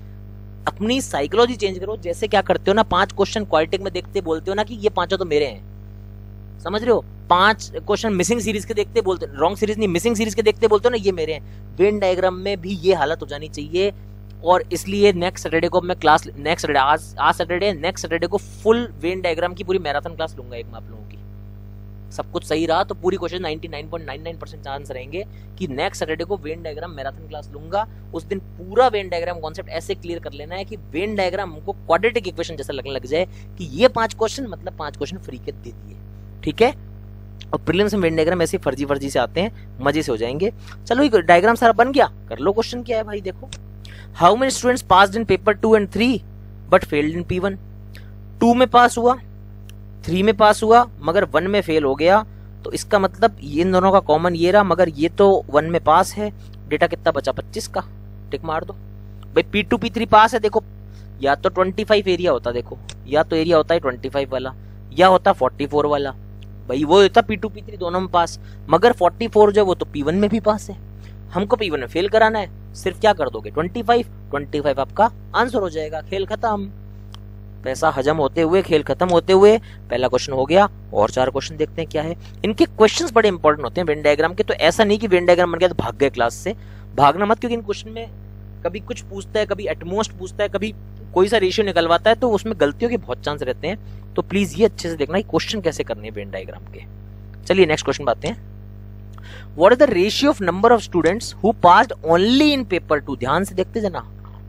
अपनी साइकोलॉजी चेंज करो, जैसे क्या करते हो ना, पांच क्वेश्चन क्वालिटेक में देखते बोलते हो ना कि ये पांचों तो मेरे हैं, समझ रहे हो? पांच क्वेश्चन मिसिंग सीरीज के देखते बोलते, रॉन्ग सीरीज नहीं मिसिंग सीरीज के देखते बोलते हो ना, ये मेरे हैं। वेन डायग्राम में भी ये हालत हो जानी चाहिए। और इसलिए नेक्स्ट सैटरडे को मैं क्लास, नेक्स्ट सैटरडे आज आज सैटरडे नेक्स्ट सैटरडे को फुल वेन डायग्राम की पूरी मैराथन क्लास लूंगा एक मैं आप लोगों की। सब कुछ सही रहा तो पूरी क्वेश्चन निन्यानवे point nine nine percent chance रहेंगे कि नेक्स्ट सैटरडे को वेन डायग्राम मैराथन क्लास लूंगा। उस दिन पूरा वेन डायग्राम कॉन्सेप्ट ऐसे क्लियर कर लेना है कि वेन डायग्राम हमको क्वाड्रेटिक इक्वेशन जैसा लगने लग जाए कि ये पांच क्वेश्चन मतलब पांच क्वेश्चन फ्री के दे दिए, ठीक है? और प्रीलिम्स में वेन डायग्राम ऐसे फर्जी फर्जी से आते हैं, मजे से हो जाएंगे। चलो ये डायग्राम सारा बन गया, कर लो। क्वेश्चन क्या है भाई देखो, how many students passed in paper two and three but failed in P one. Two में पास हुआ, थ्री में पास हुआ, मगर वन में फेल हो गया। तो इसका मतलब इन दोनों का कॉमन ये रहा, मगर ये तो वन में पास है। डेटा कितना बचा? पच्चीस का, टिक मार दो भाई। P two P three pass है, देखो या तो पच्चीस एरिया होता, देखो या तो एरिया होता है पच्चीस वाला या होता चौवालीस वाला भाई, वो होता पी टू पी थ्री दोनों में पास। मगर चौवालीस जो वो तो पी वन में भी पास है, हमको पी वन में फेल कराना है। सिर्फ क्या कर दोगे? पच्चीस, पच्चीस आपका आंसर हो जाएगा, खेल खत्म। पैसा हजम होते हुए खेल खत्म होते हुए पहला क्वेश्चन हो गया। और चार क्वेश्चन देखते हैं क्या है। इनके क्वेश्चंस बड़े इंपॉर्टेंट होते हैं वेन डायग्राम के, तो ऐसा नहीं कि वेन डायग्राम बन गया तो भाग गए क्लास से, भागना मत, क्योंकि इन क्वेश्चन में कभी कुछ पूछता है, कभी एटमोस्ट पूछता है, कभी कोई सा रेशियो निकलवाता है, तो उसमें गलतियों के बहुत चांस रहते हैं। तो प्लीज ये अच्छे से देखना कि क्वेश्चन कैसे करने हैं वेन डायग्राम के। चलिए नेक्स्ट क्वेश्चन बातें हैं। What is the ratio of number of students who passed only in paper two. ध्यान से देखते जाना,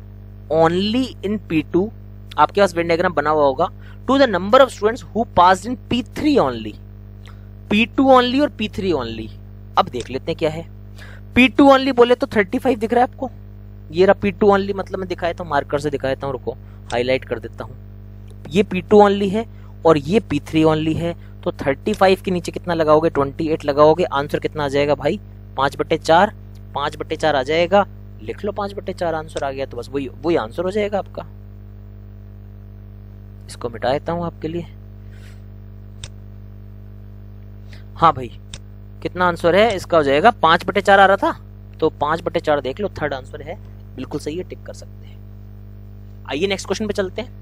ओनली इन पी टू, आपके पास वेन डायग्राम बना हुआ होगा, to the number of students who passed in P three only. P two only और पी थ्री ओनली। अब देख लेते हैं क्या है। पी टू ओनली बोले तो पैंतीस दिख रहा है आपको, ये रहा पी टू ओनली, मतलब मैं दिखाया था मार्कर से दिखाया था, रुको हाईलाइट कर देता हूं। ये पी टू ओनली है और ये पी थ्री ओनली है, तो पैंतीस के नीचे कितना लगाओगे? अट्ठाईस लगाओगे। आंसर कितना आ जाएगा भाई? पांच बटे चार, पांच बटे चार आ जाएगा। लिख लो पांच बटे चार, आंसर आ गया। तो बस वही वही आंसर हो जाएगा आपका। इसको मिटा देता हूं आपके लिए। हाँ भाई, कितना आंसर है इसका? हो जाएगा पांच बटे चार आ रहा था, तो पांच बटे चार देख लो, थर्ड आंसर है, बिल्कुल सही है, टिक कर सकते हैं। आइए नेक्स्ट क्वेश्चन पे चलते हैं।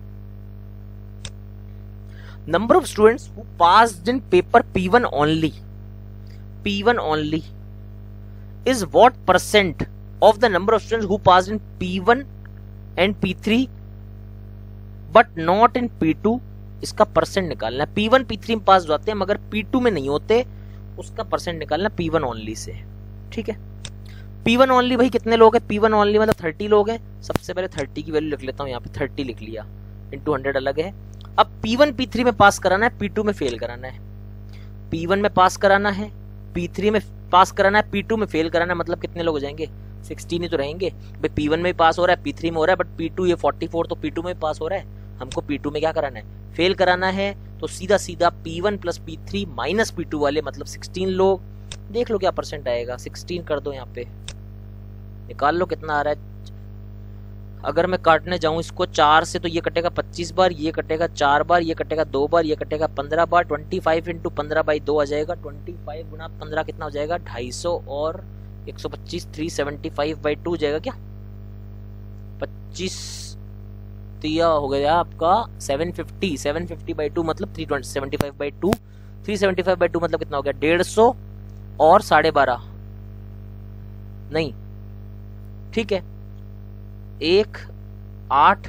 Number of students who passed in paper P one only, P one only is what percent of the number of students who passed in P one and P three but not in P two. इसका परसेंट निकालना है। पी वन पी थ्री में पास जाते हैं मगर पी टू में नहीं होते, उसका परसेंट निकालना पी वन ओनली से, ठीक है? पी वन ओनली भाई कितने लोग हैं? पी वन ओनली मतलब तीस लोग हैं। सबसे पहले तीस की वैल्यू लिख लेता हूं, यहाँ पे तीस लिख लिया, इंटू हंड्रेड अलग है। अब पी वन पी थ्री में पास कराना है, पी टू में फेल कराना है। पी वन में पास कराना है, पी थ्री में पास कराना है, पी टू में फेल कराना है, मतलब कितने लोग हो जाएंगे? सोलह ही तो रहेंगे भाई। पी वन में पास हो रहा है, पी थ्री में हो रहा है, बट पी टू ये चौवालीस, तो पी टू में पास हो रहा है, हमको पी टू में क्या कराना है? फेल कराना है। तो सीधा सीधा P one plus P three minus P two वाले मतलब सिक्सटीन लो, देख लो क्या परसेंट आएगा, सिक्सटीन कर दो यहाँ पे, निकाल लो कितना आ रहा है। अगर मैं काटने जाऊं इसको चार से तो ये कटेगा पच्चीस बार, ये कटेगा चार बार, ये कटेगा दो बार, ये कटेगा पंद्रह बार, ट्वेंटी फाइव इंटू पंद्रह बाई दो आ जाएगा, ट्वेंटी फाइव गुना पंद्रह कितना हो जाएगा ढाई सौ और एक सौ पच्चीस three seventy five by two जाएगा क्या, पच्चीस दिया हो गया आपका seven fifty, seven fifty by two मतलब three twenty seventy five by two, three seventy five by two मतलब कितना हो गया डेढ़ सौ और साढ़े बारह नहीं ठीक है एक आठ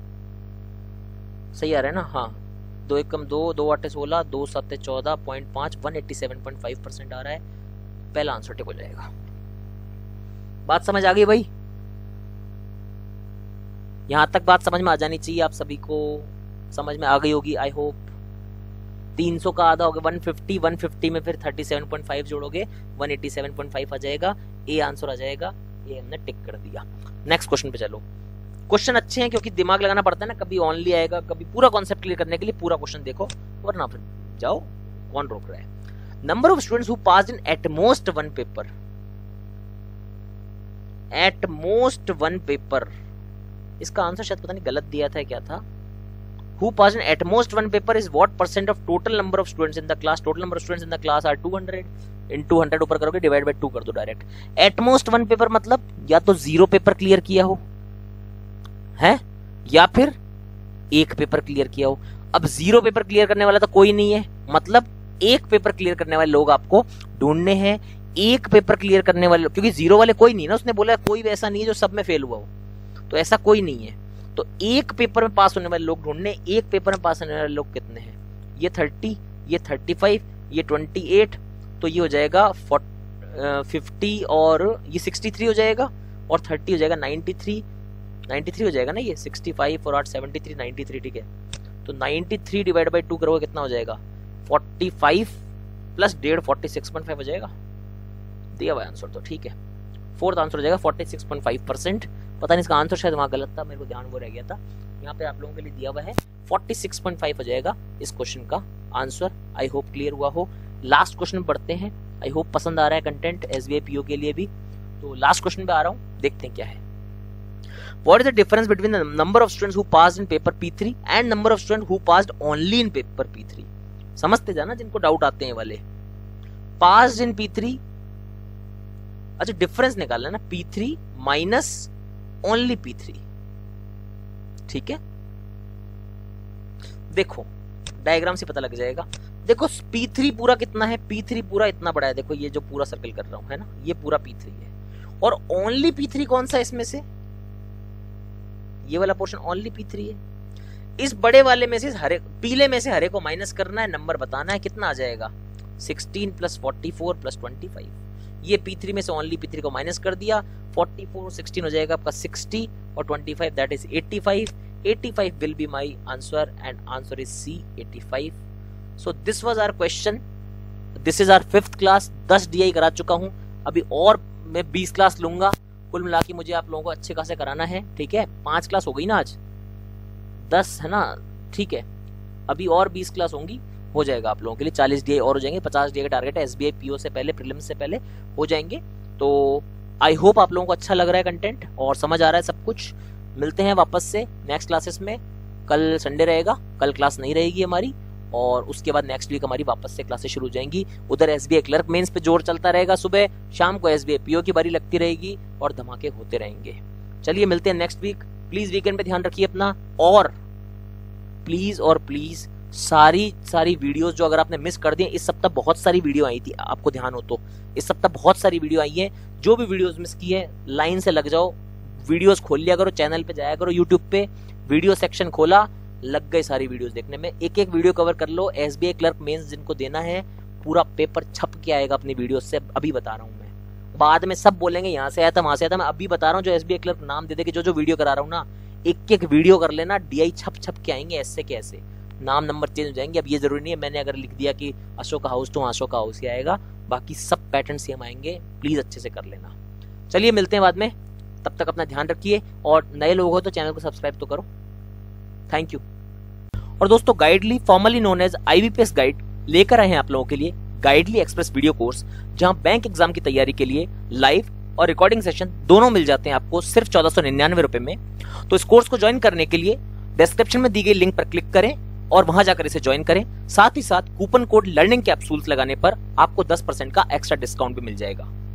सही आ रहा है ना, हाँ दो एक कम दो, दो आठ सोलह, दो सात चौदह पॉइंट पांच, one eighty seven point five percent आ रहा है, पहला आंसर टिक हो जाएगा। बात समझ आ गई भाई, यहां तक बात समझ में आ जानी चाहिए, आप सभी को समझ में आ गई होगी आई होप। तीन सौ का आधा हो गया वन फिफ्टी, वन फिफ्टी में फिर थर्टी सेवन पॉइंट फाइव जोड़ोगे one eighty seven point five आ जाएगा, ए आंसर आ जाएगा, ये हमने टिक कर दिया। नेक्स्ट क्वेश्चन पे चलो। क्वेश्चन अच्छे हैं क्योंकि दिमाग लगाना पड़ता है ना, कभी ओनली आएगा, कभी पूरा कॉन्सेप्ट क्लियर करने के लिए पूरा क्वेश्चन देखो, वरना फिर जाओ कौन रोक रहा है। Number of students who passed in at most one paper, at most one paper, इसका आंसर शायद पता नहीं गलत दिया था क्या था। Who passed in at most one paper is what percent of total number of students in the class? Total number of students in the class are two hundred. into one hundred ऊपर करोगे डिवाइड बाय टू कर दो direct. At most one paper मतलब या तो जीरो पेपर क्लियर किया हो है या फिर एक पेपर क्लियर किया हो। अब जीरो पेपर क्लियर करने वाला तो कोई नहीं है, मतलब एक पेपर क्लियर करने वाले लोग आपको ढूंढने हैं। एक पेपर क्लियर करने वाले, क्योंकि जीरो वाले कोई नहीं ना, उसने बोला कोई वैसा नहीं है जो सब में फेल हुआ हो, तो ऐसा कोई नहीं है। तो एक पेपर में पास होने वाले लोग ढूंढने, एक पेपर में पास होने वाले लोग कितने हैं, ये थर्टी, ये थर्टी फाइव, ये ट्वेंटी एट, तो ये हो जाएगा फिफ्टी और ये सिक्सटी थ्री हो जाएगा और थर्टी हो जाएगा नाइन्टी थ्री, नाइन्टी थ्री हो जाएगा ना, ये सिक्सटी फाइव और आठ सेवेंटी थ्री, नाइन्टी थ्री ठीक है। तो ninety three divide by two करोगे कितना हो जाएगा फोर्टी फाइव प्लस डेढ़ फोर्टी सिक्स पॉइंट फाइव हो जाएगा, दिया हुआ आंसर तो ठीक है। फोर्थ आंसर हो जाएगा forty six point five percent. पता नहीं इसका आंसर शायद वहां गलत था, मेरे को ध्यान वो रह गया था, यहाँ पे आप लोगों के लिए दिया हुआ है फोर्टी सिक्स पॉइंट फाइव हो जाएगा इस क्वेश्चन का आंसर। आई होप क्लियर हुआ हो। लास्ट क्वेश्चन पढ़ते हैं, आई होप पसंद आ रहा है कंटेंट एसबीआई पीओ के लिए भी। तो लास्ट क्वेश्चन पे आ रहा हूँ, देखते हैं क्या है। What is the difference between the number of students who passed in paper P three and number of students who passed only in paper P three? समझते जाना जिनको डाउट आते हैं वाले। Passed in P three, अच्छा डिफरेंस निकालना ना, P three minus only P three, ठीक है। देखो डायग्राम से पता लग जाएगा। देखो P three पूरा कितना है, P three पूरा इतना बड़ा है, देखो ये जो पूरा सर्कल कर रहा हूं है ना, ये पूरा P three है। और ओनली P three कौन सा इसमें से, ये वाला पोर्शन ओनली P three है। इस बड़े वाले में से हरे, पीले में से हरे को माइनस करना है, नंबर बताना है कितना आ जाएगा, sixteen plus forty four plus twenty five. ये P three में से ओनली P three को माइनस कर दिया, फोर्टी फोर सिक्सटीन हो जाएगा आपका सिक्सटी और twenty five that is eighty five. Eighty five will be my answer and answer is C eighty five. So this was our question, this is our fifth class. दस डीआई करा चुका हूं, अभी और मैं बीस क्लास लूंगा। कुल मिला के मुझे आप लोगों को अच्छे खासे कराना है, ठीक है। पांच क्लास हो गई ना आज, दस है ना, ठीक है। अभी और बीस क्लास होंगी, हो जाएगा आप लोगों के लिए, चालीस डीआई और हो जाएंगे। पचास डीआई का टारगेट है, एसबीआई पीओ से पहले, प्रीलिम्स से पहले हो जाएंगे। तो आई होप आप लोगों को अच्छा लग रहा है कंटेंट और समझ आ रहा है सब कुछ। मिलते हैं वापस से नेक्स्ट क्लासेस में। कल संडे रहेगा, कल क्लास नहीं रहेगी हमारी, और उसके बाद नेक्स्ट वीक हमारी वापस से क्लासेस शुरू हो जाएंगी। उधर एसबीआई क्लर्क मेंस पे जोर चलता रहेगा, सुबह शाम को एसबीआई पीओ की बारी लगती रहेगी और धमाके होते रहेंगे। चलिए मिलते हैं नेक्स्ट वीक। प्लीज वीकेंड पे ध्यान रखिए अपना, और प्लीज और प्लीज सारी सारी वीडियोस जो अगर आपने मिस कर दिए, इस सप्ताह बहुत सारी वीडियो आई थी, आपको ध्यान हो तो इस सप्ताह बहुत सारी वीडियो आई है। जो भी वीडियोस मिस की है लाइन से लग जाओ, वीडियोस खोल लिया करो, चैनल पे जाया करो, यूट्यूब पे वीडियो सेक्शन खोला, लग गए सारी वीडियोस देखने में। एक एक वीडियो कवर कर लो। एसबीआई क्लर्क मेंस जिनको देना है, पूरा पेपर छप के आएगा अपनी वीडियो से, अभी बता रहा हूँ मैं। बाद में सब बोलेंगे यहाँ से आया था वहां से आया था, मैं अभी बता रहा हूँ। जो एसबीआई क्लर्क नाम दे दे के जो जो वीडियो करा रहा हूँ ना, एक एक वीडियो कर लेना, डीआई छप छप के आएंगे ऐसे के ऐसे, नाम नंबर चेंज हो जाएंगे। अब ये जरूरी नहीं है मैंने अगर लिख दिया कि अशोक हाउस तो अशोक हाउस ही आएगा, बाकी सब पैटर्न सेम आएंगे। प्लीज अच्छे से कर लेना। चलिए मिलते हैं बाद में, तब तक अपना ध्यान रखिए, और नए लोग हो तो चैनल को सब्सक्राइब तो करो। Thank you. और दोस्तों Guidely formally known as IBPS guide लेकर आए हैं आप लोगों के लिए गाइडली एक्सप्रेस वीडियो कोर्स, जहां बैंक एग्जाम की तैयारी के लिए लाइव और रिकॉर्डिंग सेशन दोनों मिल जाते हैं आपको सिर्फ चौदह सौ निन्यानवे रुपए में। तो इस कोर्स को ज्वाइन करने के लिए डिस्क्रिप्शन में दी गई लिंक पर क्लिक करें और वहां जाकर इसे ज्वाइन करें। साथ ही साथ कूपन कोड लर्निंग कैप्सूल्स लगाने पर आपको दस परसेंट का एक्स्ट्रा डिस्काउंट भी मिल जाएगा।